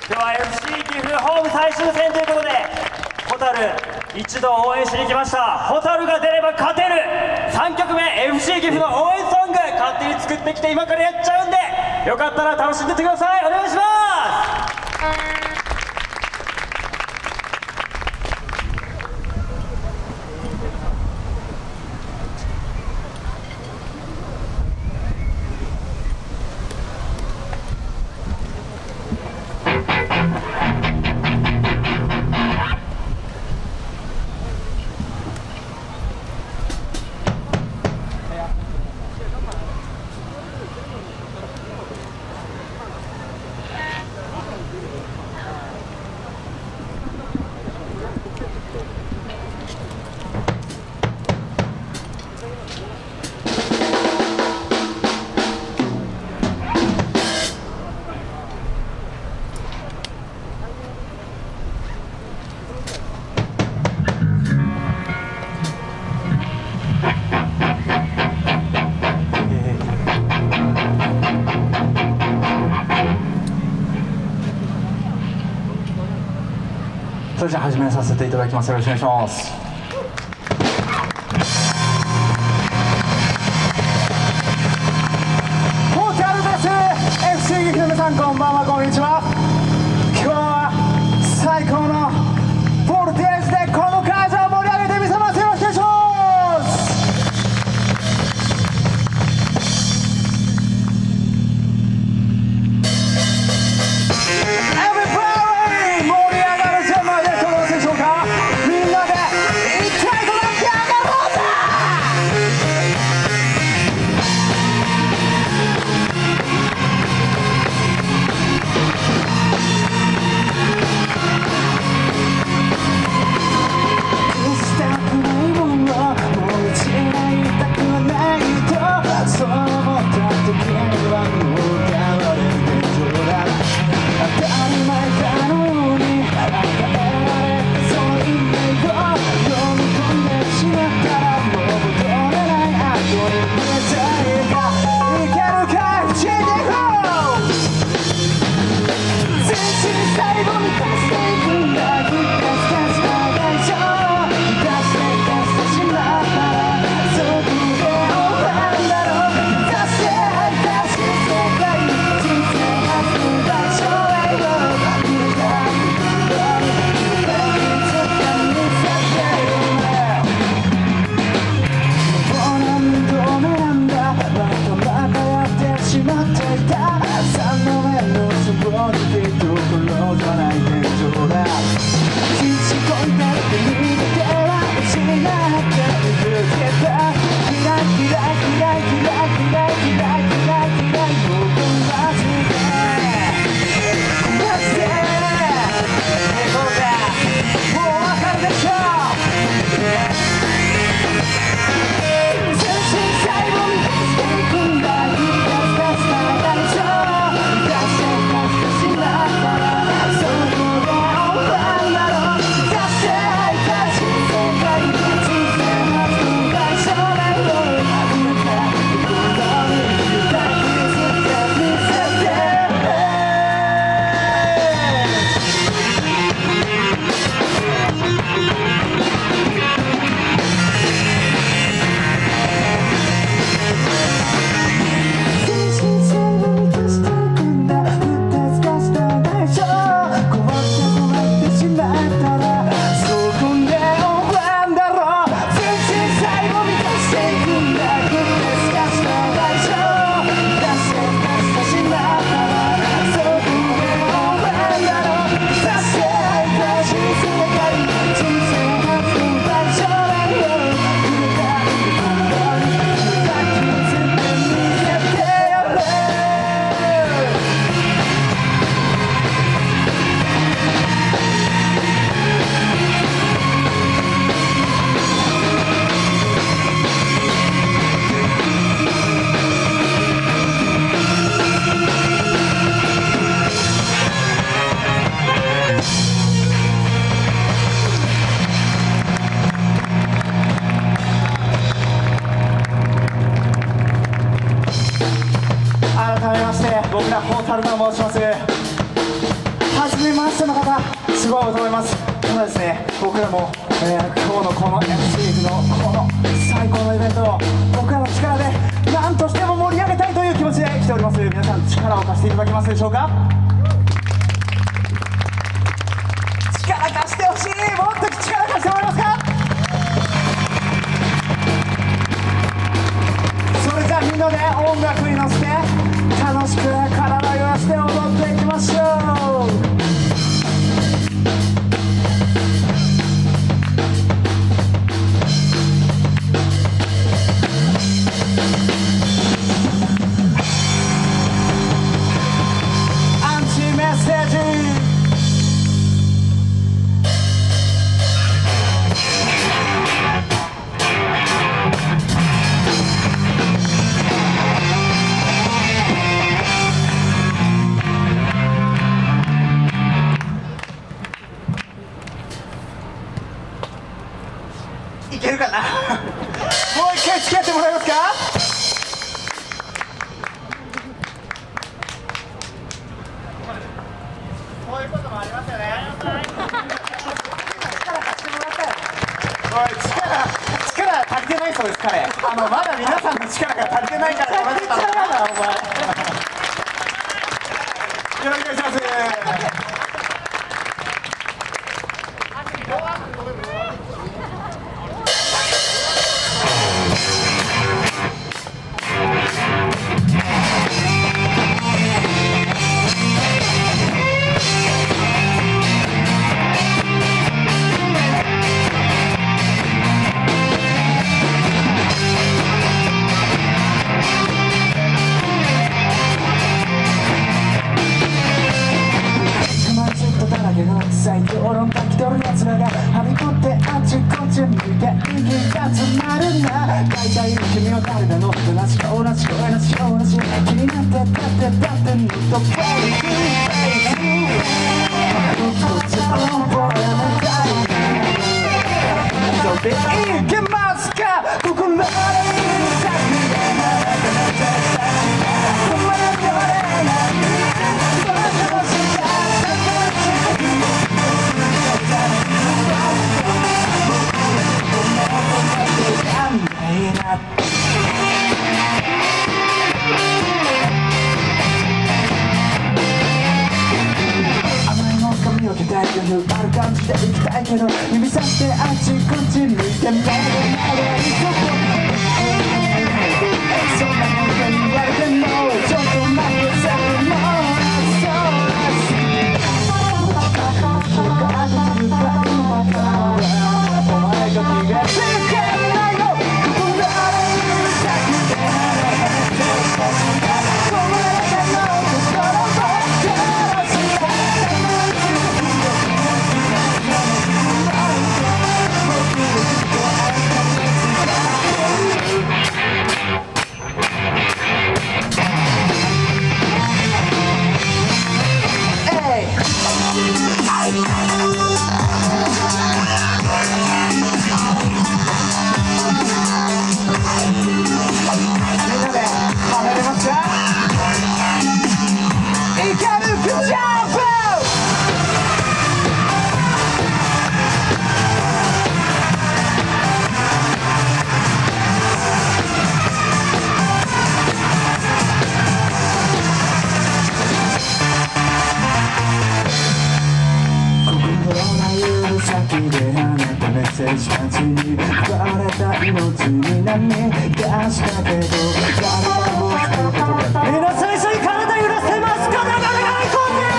今日は FC 岐阜ホーム最終戦ということで、蛍一度応援しに来ました。蛍が出れば勝てる3曲目 FC 岐阜の応援ソング勝手に作ってきて今からやっちゃうんで、よかったら楽しんでってください。お願いします。 それじゃあ始めさせていただきます。よろしくお願いします。ホテルです。 FC 劇の皆さん、こんばんは、こんにちは。今日は最高のボルテージでこの会場を盛り上げてみせます。よろしくお願いします。Everybody 盛り上がるぜ。みんなでマスターの方すごいと思います。ただですね、僕らも、今日のこの MC のこの最高のイベントを僕らの力で何としても盛り上げたいという気持ちで来ております。皆さん力を貸していただけますでしょうか。力貸してほしい。もっと力貸してもらえますか。それじゃあみんなで音楽に乗せて楽しく体を揺らして踊っていきましょう。アンチメッセージ。いけるかな。もう一回付き合ってもらえますか。そういうこともありますよね。力貸してもらったよ。おい、力足りてないそうです。彼まだ皆さんの力が足りてないから同じ力だお前。よろしくお願いします。最強論書き取る奴らがはびこってあっちこっち向いて息が詰まるな。大体君は誰なの。同じ同じ同じ同じ気になってだってぬっとこれそれでいけますか。心のある感じで行きたいけど指さしてあっちこっち向いてそんなもんで言われてもちょっと待ってさもお前が気がつけないよ。命に奪われた命に何かしたけど誰も救うことがみんな最初に体揺らせますか。だからがいこんで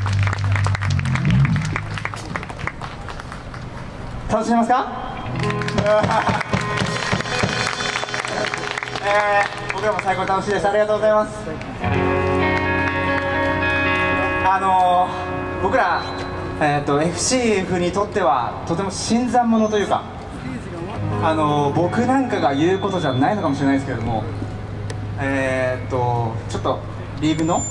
楽しめますか。 僕らも最高に楽しいです。ありがとうございます。僕ら、FCF にとってはとても新参者というか、僕なんかが言うことじゃないのかもしれないですけれども、ちょっとリーグの、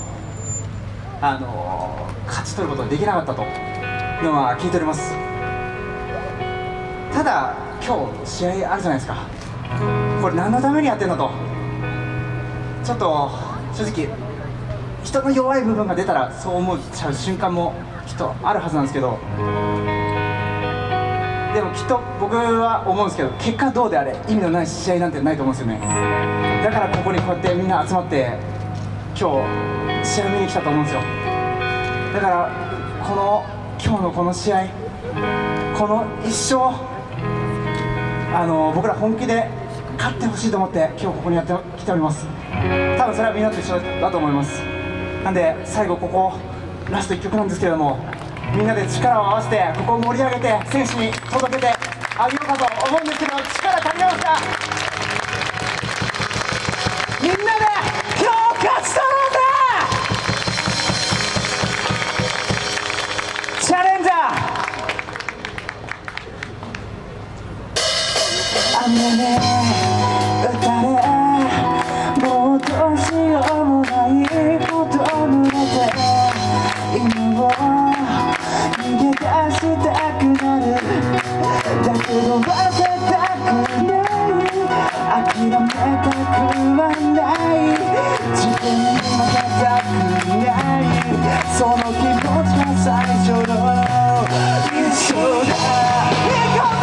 勝ち取ることができなかったというのは聞いております。ただ今日試合あるじゃないですか。これ何のためにやってんのと、ちょっと正直人の弱い部分が出たらそう思っちゃう瞬間もきっとあるはずなんですけど、でもきっと僕は思うんですけど、結果どうであれ意味のない試合なんてないと思うんですよね。だからここにこうやってみんな集まって今日試合見に来たと思うんですよ。だから今日のこの試合、この一生僕ら本気で勝ってほしいと思って今日ここにやってきております。多分それはみんなと一緒だと思います。なんで最後ここラスト1曲なんですけれども、みんなで力を合わせてここを盛り上げて選手に届けてあげようかと思うんですけど、力足りますか？みんなで今日勝ち取ろうぜ！チャレンジャー雨ね打たれ、もうどうしようもないこと濡れて、今も逃げ出したくなる。だけど負けたくない、諦めたくはない、自分に負けたくない、その気持ちが最初の一緒だ。行こうぜ！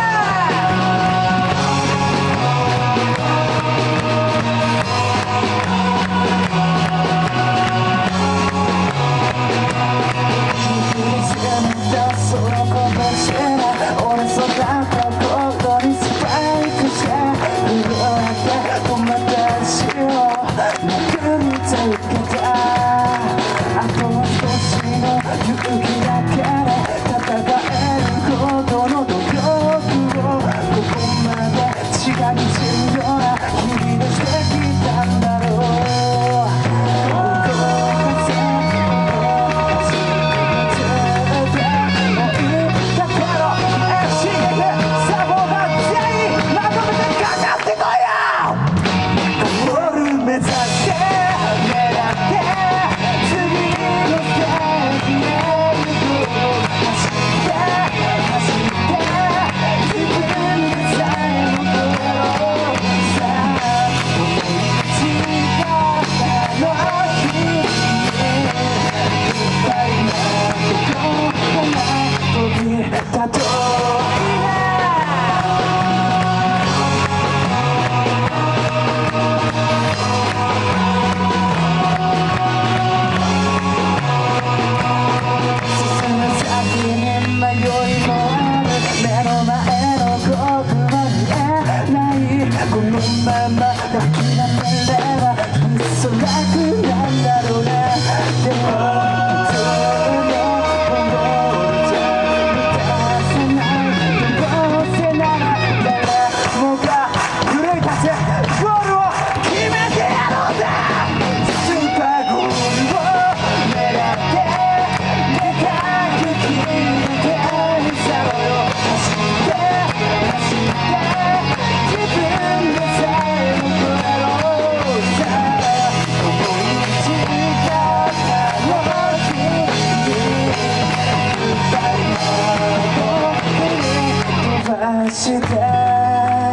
その拳が折れそうだった心にスパイクして震えて止まった足を殴り続けた。あと少しの勇気だけで戦えるほどの努力をここまで血が滲むような日々でしてきたんだろう。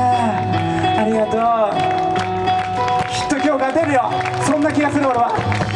ありがとう。きっと今日勝てるよ、そんな気がする俺は。